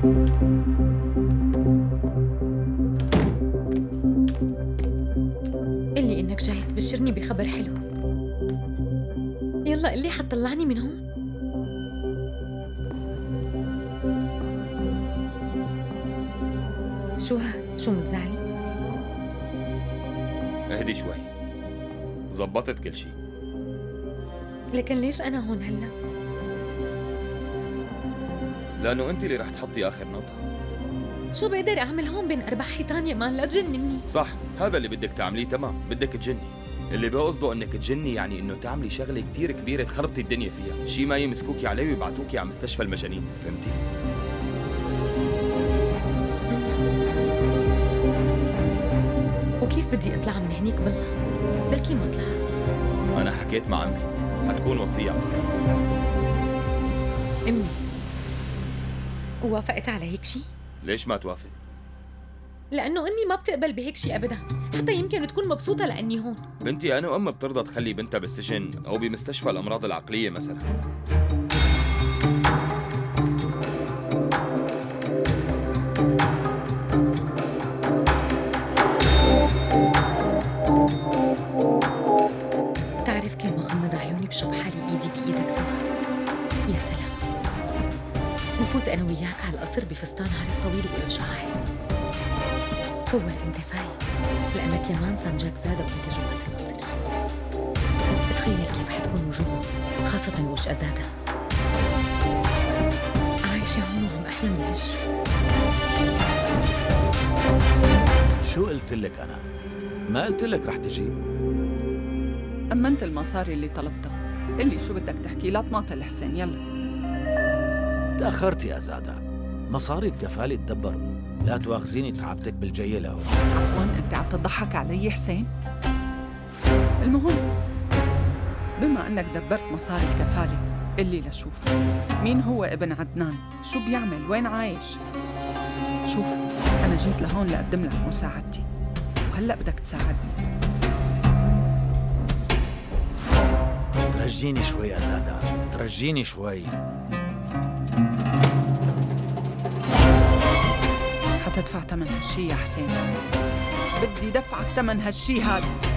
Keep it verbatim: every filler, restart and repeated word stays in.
قلي إنك جاي تبشرني بخبر حلو. يلا قلي حتطلعني من هون. شو هاد؟ شو متزعلي؟ اهدي شوي، زبطت كل شي. لكن ليش أنا هون هلأ؟ لأنه أنت اللي رح تحطي آخر نقطة. شو بقدر أعمل هون بين أربع حيطان يا مان؟ لا تجنني. صح، هذا اللي بدك تعمليه تمام، بدك تجني. اللي بقصده انك تجني يعني انه تعملي شغله كتير كبيره تخربطي الدنيا فيها، شي ما يمسكوكي عليه ويبعتوكي على مستشفى المجانين، فهمتي؟ وكيف بدي اطلع من هنيك بالله؟ بلكي ما طلعت. انا حكيت مع امي، حتكون وصيه عليك. امي ووافقت على هيك شي؟ ليش ما توافق؟ لأنه أمي ما بتقبل بهيك شي أبداً، حتى يمكن تكون مبسوطة لأني هون. بنتي أنا أم بترضى تخلي بنتها بالسجن أو بمستشفى الأمراض العقلية مثلاً. بتعرف كل ما غمض عيوني بشوف حالي إيدي بإيدك سوا. يا سلام، نفوت أنا وياك على القصر بفستان عرس طويل وله شعاعات. تصور انت فايق لانك يا مان سانجاك زاده وانت جوات القصر. تخيل كيف حتكون وجوههم، خاصه وجه ازاده. عايشه هون وعم احلم بهالشي. شو قلت لك انا؟ ما قلت لك رح تجي؟ امنت المصاري اللي طلبتها. قلي شو بدك تحكي، لا تماطل حسين. يلا تاخرتي يا زاده، مصاري الكفاله تدبروا. لا تواخذيني تعبتك بالجاية لهون. عفواً، أنت عم تضحك علي حسين؟ المهم بما أنك دبرت مصاري الكفالة، قلي لشوف مين هو ابن عدنان؟ شو بيعمل؟ وين عايش؟ شوف، أنا جيت لهون لأقدم لك مساعدتي، وهلأ بدك تساعدني. ترجيني شوي يا زاده، ترجيني شوي. حتدفع ثمن هالشي يا حسين. بدي دفعك ثمن هالشي هاد.